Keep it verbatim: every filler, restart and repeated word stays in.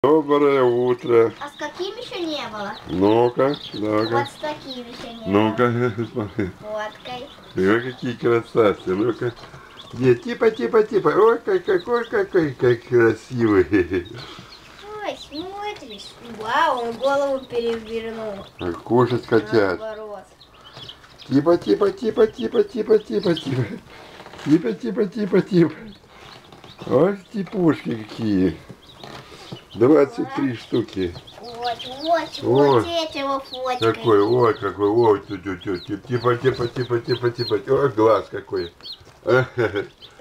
Доброе утро. А с каким еще не было? Ну-ка, ну-ка. Вот с таким еще не Ну-ка, было. смотри. Водкой. Ой, какие красавцы. Ну-ка. Нет, типа, типа, типа. Ой, как, какой, какой, как красивый. Ой, смотришь. Вау, он голову перевернул. А кушать хотят. Наоборот. Типа, типа, типа, типа, типа, типа, типа. Типа, типа, типа, типа. Ой, типушки какие. двадцать три штуки. Вот, вот, Ой, вот этого фотикой. какой, ой, какой, ой, тю, тю, тю, тю, типа, типа, типа, типа, типа, ой, глаз какой.